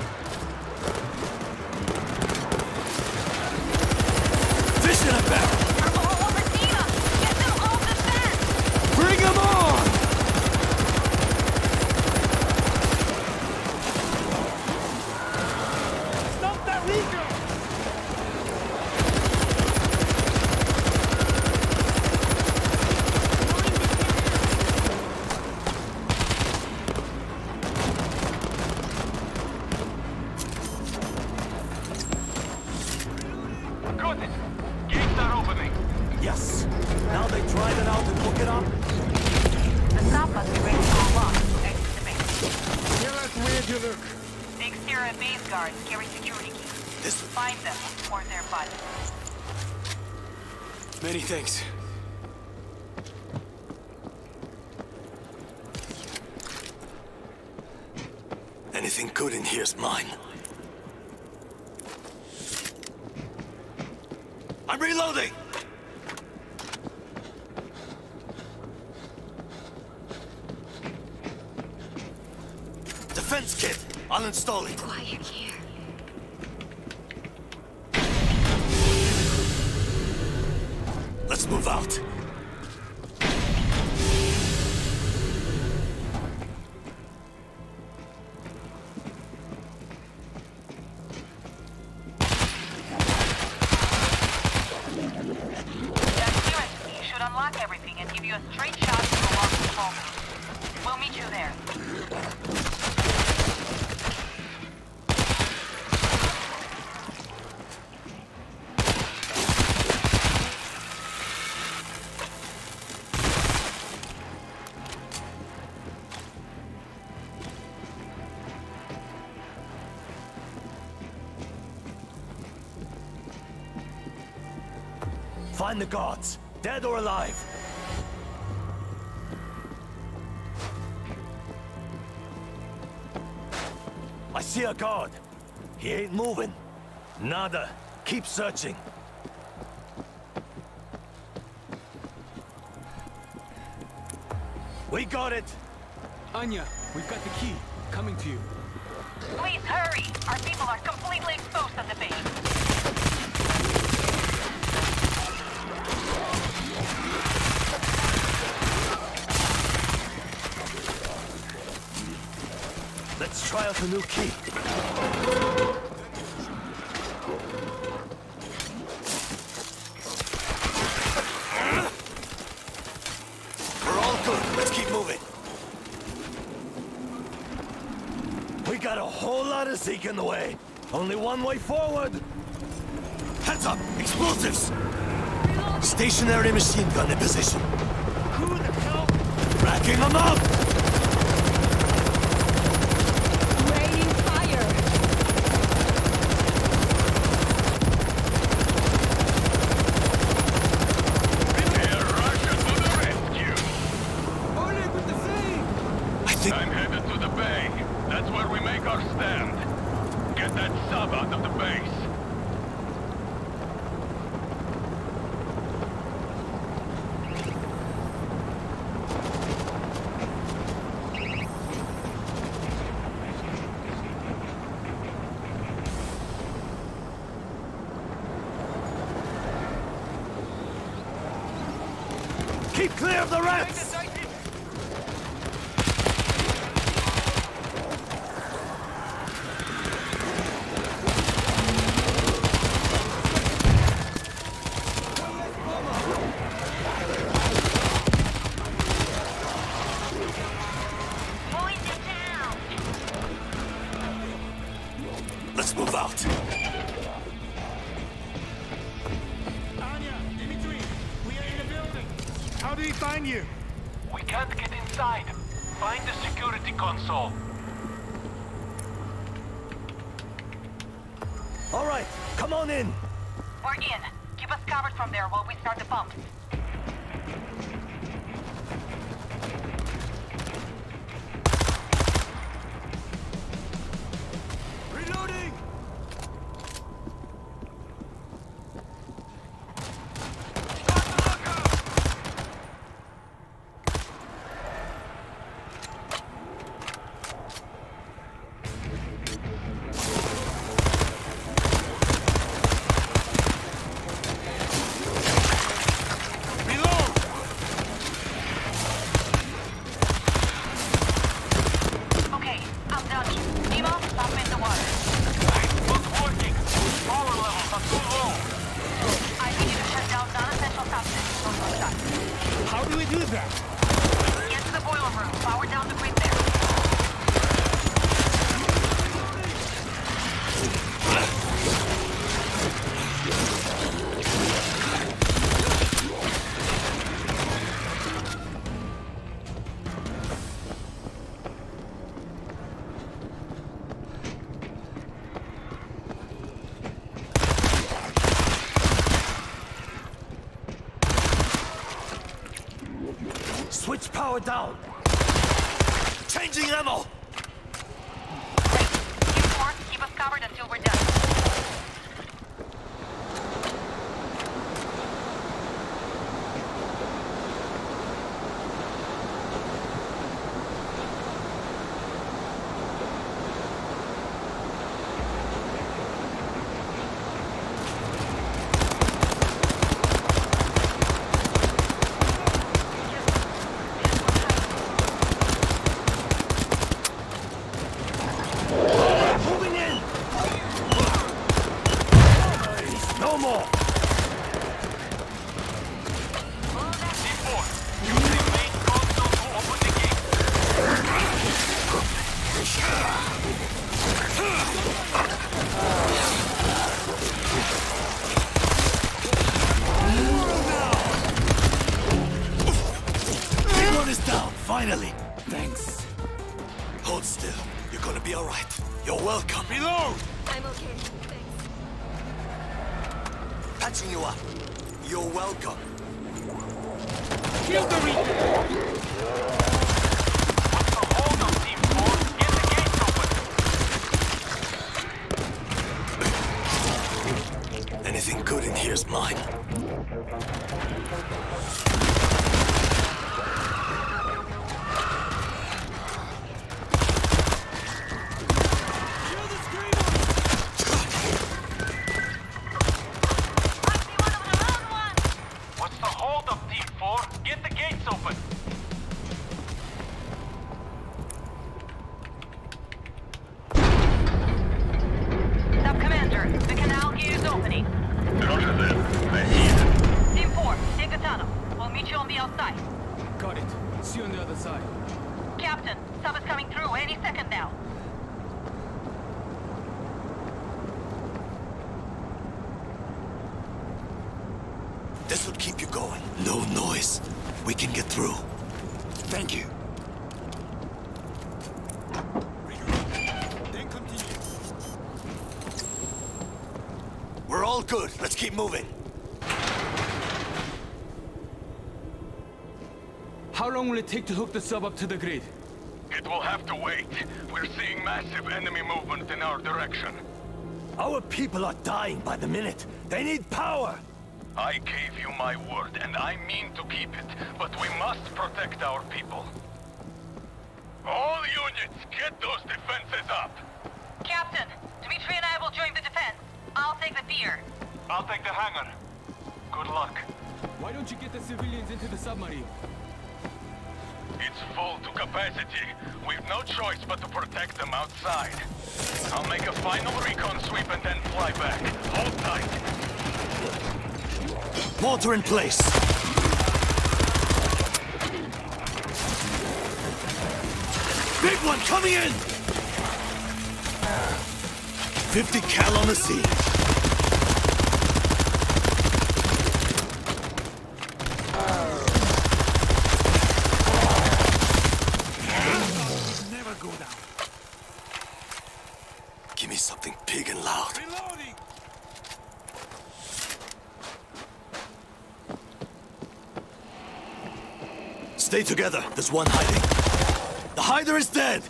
S2: Fish in a barrel!
S8: Get them off the fence!
S2: Bring them on!
S3: Stop that Rico!
S4: Got it! Gates are opening.
S2: Yes. Now they drive it out and hook it up.
S8: The stop must be ready to unlock to exit the base.
S7: Tell us where to look.
S8: The exterior base guards carry security keys.
S2: This
S8: Find them, or they're bodies.
S3: Many thanks.
S2: Anything good in here's mine. I'm reloading! Defense kit! I'll install it.
S1: Quiet here.
S2: Let's move out.
S8: Unlock everything and give you a straight shot to the lost home. We'll meet you there.
S2: Find the guards, dead or alive. I see a guard. He ain't moving. Nada. Keep searching. We got it!
S3: Anya, we've got the key. Coming to you.
S8: Please hurry! Our people are completely exposed at the base.
S2: Let's try out the new key. We're all good. Let's keep moving. We got a whole lot of ZEKE in the way. Only one way forward. Heads up! Explosives! Stationary machine gun in position.
S3: Who the hell?
S2: Racking them up!
S1: Raining fire!
S4: Air Russia to the rescue!
S3: Oleg with the thing!
S2: I think...
S4: I'm headed to the bay. That's where we make our stand. Get that sub out of the base.
S2: Keep clear of the rats!
S8: Boys in town!
S2: Let's move out.
S3: Anya, Dimitri, we are in the building. How did he find you?
S4: We can't get inside. Find the security console.
S2: All right, come on in.
S8: We're in. Keep us covered from there while we start the pumps.
S2: Reloading!
S8: Okay, I'm done. Nemo, pump in the water.
S4: Not working. Power levels are too low.
S8: I need you to shut down non-essential substances from your side.
S3: How do we do that?
S8: Get to the boiler room. Power down the grid there.
S2: Switch power down. Changing ammo.
S8: Keep forth, keep us covered until we're done.
S2: Moving in. No more.
S4: C4, use the main console to open the gate.
S2: Big one is down, finally.
S7: Thanks.
S2: Hold still. You're gonna be all right. You're welcome.
S3: Reload!
S1: I'm okay, thanks.
S2: Patching you up. You're welcome.
S3: Kill the Reaper!
S4: What's the hold on, Team 4? Get the gates open!
S2: Anything good in here's mine.
S4: What's the hold up, Team 4? Get the gates open!
S8: Sub-Commander, the canal here is opening.
S4: Roger that. I hear.
S8: Team 4, take the tunnel. We'll meet you on the outside.
S3: Got it. See you on the other side.
S8: Captain, sub is coming through any second now.
S2: This will keep you going. No noise. We can get through. Thank you. Then continue. We're all good. Let's keep moving.
S3: How long will it take to hook the sub up to the grid?
S4: It will have to wait. We're seeing massive enemy movement in our direction.
S2: Our people are dying by the minute. They need power.
S4: I gave you my word, and I mean to keep it, but we must protect our people. All units, get those defenses up!
S8: Captain, Dmitri and I will join the defense. I'll take the pier.
S4: I'll take the hangar. Good luck.
S3: Why don't you get the civilians into the submarine?
S4: It's full to capacity. We've no choice but to protect them outside. I'll make a final recon sweep and then fly back. Hold tight.
S2: Mortar in place. Big one coming in! 50 cal on the sea.
S7: Never go down.
S2: Give me something big and loud.
S7: Reloading!
S2: Stay together. There's one hiding. The hider is dead!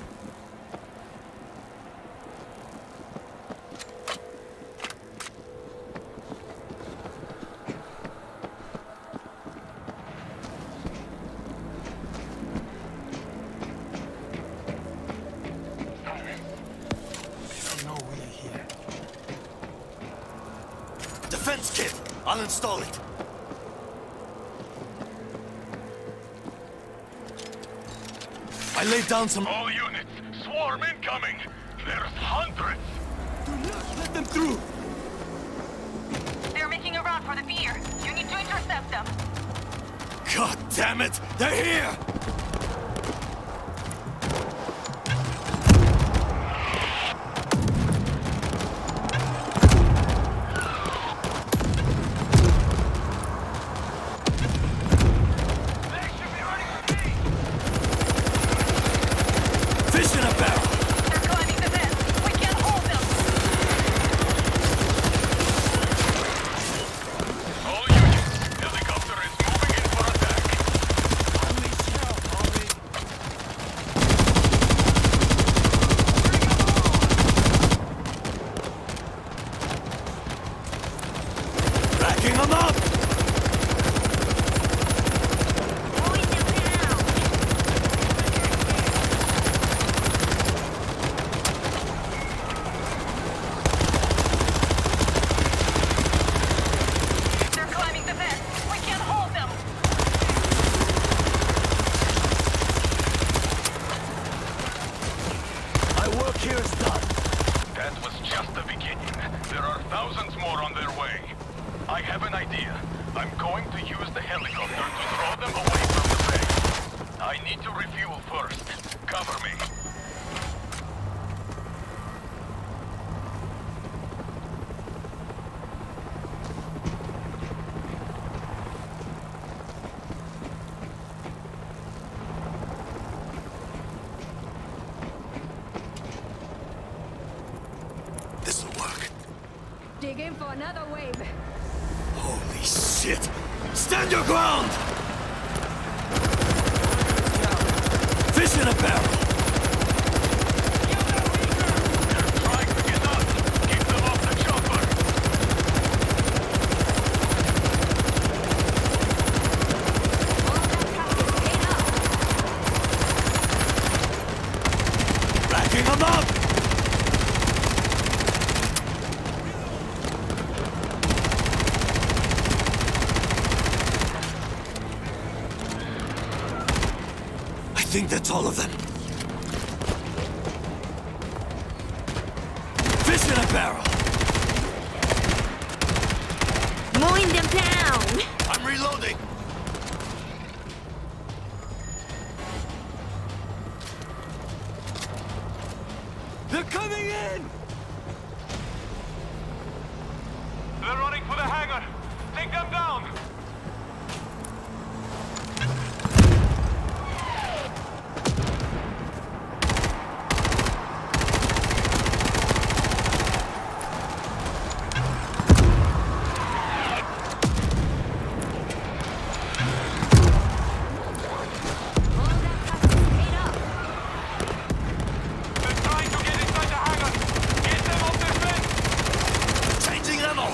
S2: Defense kit! I'll install it. I laid down some...
S4: All units, swarm incoming! There's hundreds!
S2: Do not let them through!
S8: They're making a run for the pier. You need to intercept them.
S2: God damn it! They're here! Fish in a barrel!
S8: They're climbing the vent. We can't hold them.
S4: All units, helicopter is moving in for attack.
S2: Backing them up!
S8: They're climbing the vent. We can't hold them.
S2: My work here is done.
S4: That was just the beginning. There are thousands more on their way. I have an idea. I'm going to use the helicopter to throw them away from the base. I need to refuel first. Cover me.
S2: This'll work.
S1: Dig in for another wave.
S2: Holy Shit! Stand your ground! Fish in a barrel!
S4: They're trying to get up! Keep them off the chopper!
S2: Backing them up! I think that's all of them. Fish in a barrel!
S6: Mowing them down!
S2: I'm reloading! They're coming in!
S4: They're running for the hangar! Take them down!
S2: Changing ammo!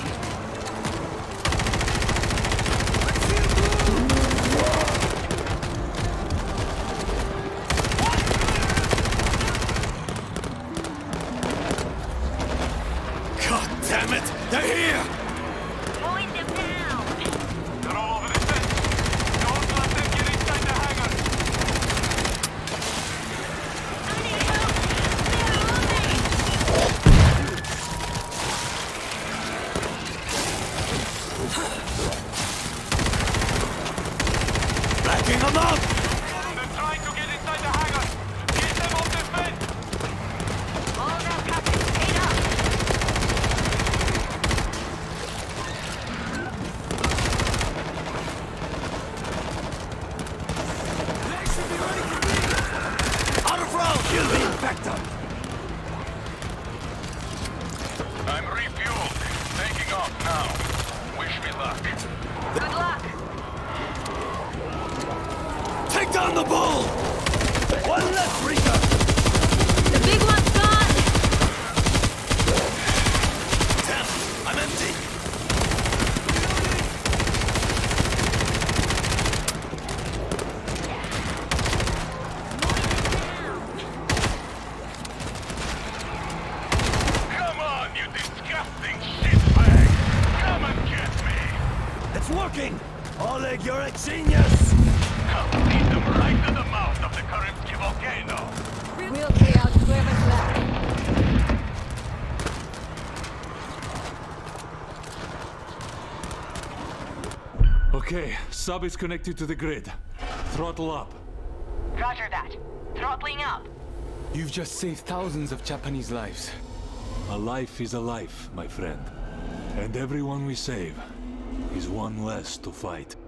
S2: God damn it! They're here!
S6: Mowing them down!
S4: They're all over the set! Don't let them get inside the hangar!
S6: I need help!
S2: Backing them up!
S4: They're trying to get inside the hangar! Get them off the fence!
S6: All that captain's paid up!
S2: They should be ready for me! Out of round! Kill the infector!
S4: I'm refueled. Taking off now. Wish me luck.
S6: Good luck!
S2: Take down the bull! One left, Rita!
S6: The big one's gone!
S2: Damn, I'm empty!
S4: Come on, you disgusting shitbag! Come and get me!
S2: It's working! Oleg, you're a genius!
S4: I'll lead them right to the mouth of the Karimsky volcano!
S1: We'll clear out whoever's left.
S3: Okay, sub is connected to the grid. Throttle up.
S8: Roger that. Throttling up.
S10: You've just saved thousands of Japanese lives.
S3: A life is a life, my friend. And everyone we save is one less to fight.